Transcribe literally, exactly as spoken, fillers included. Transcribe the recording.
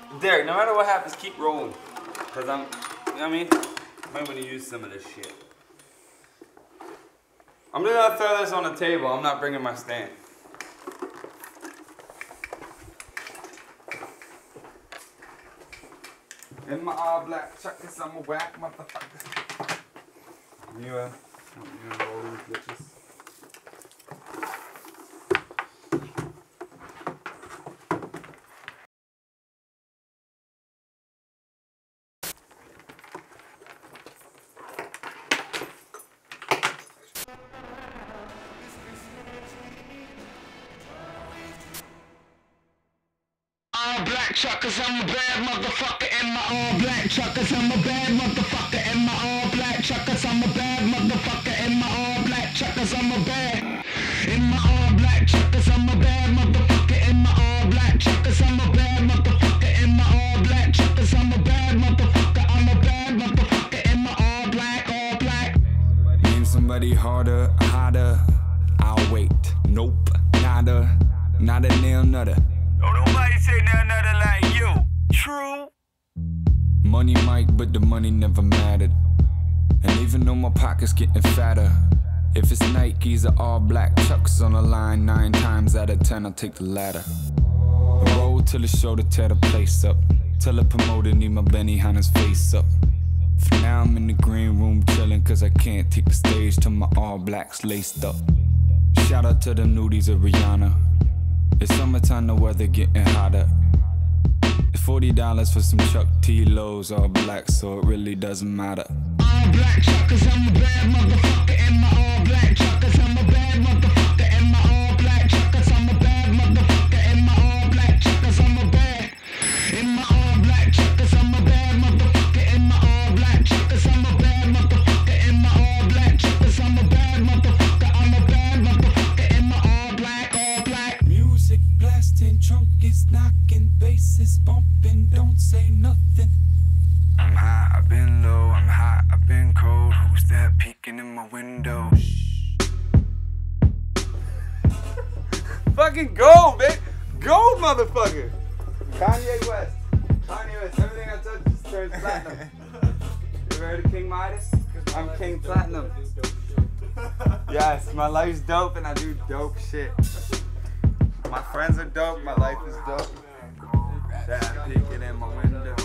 Derek, no matter what happens, keep rolling. Cause I'm, you know what I mean? I might want to use some of this shit. I'm just gonna throw this on the table. I'm not bringing my stand. In my all black chuckers, I'm a whack motherfucker. You uh, you know all these bitches. All black truckers, I'm a bad motherfucker. In my all black truckers, I'm a bad motherfucker. In my all black truckers, I'm a bad motherfucker. In my all black truckers, I'm a bad. In my all black truckers, I'm a bad motherfucker. In my all black truckers, I'm a bad motherfucker. In my all black truckers, I'm a bad motherfucker. I'm a bad motherfucker. In my all black, all black. Name somebody harder, hotter. I'll wait. Nope, nada, not a nail nutter. Don't nobody say nothing other like you. True. Money might, but the money never mattered. And even though my pocket's getting fatter, if it's Nikes or all black chucks on the line, nine times out of ten I'll take the latter. Roll till the show to tear the place up. Tell the promoter need my Benihana's face up. For now I'm in the green room chilling, cause I can't take the stage till my all blacks laced up. Shout out to the nudies of Rihanna. It's summertime, the weather getting hotter. It's forty dollars for some Chuck T lows, all black, so it really doesn't matter. All black truckers, I'm a bad motherfucker. In my all black truckers, I'm a bad motherfucker. In my all black truckers, I'm a bad motherfucker. In my all black truckers, I'm a bad. In my all black truckers, I'm a bad motherfucker. In my all black truckers, I'm a bad motherfucker. In my all black truckers, I'm a bad motherfucker. I'm a bad motherfucker. In my all black, all black. Music blasting, trunk is knocking, bass is bumping, don't say nothing. I'm high, I've been low, I'm hot, I've been cold. Who's that peeking in my window? Fucking gold, man. Gold, motherfucker. Kanye West. Kanye West. Everything I touch just turns platinum. You ever heard of King Midas? I'm King Platinum. Yes, my life's dope and I do dope shit. My friends are dope, my life is dope. That peeking in my window.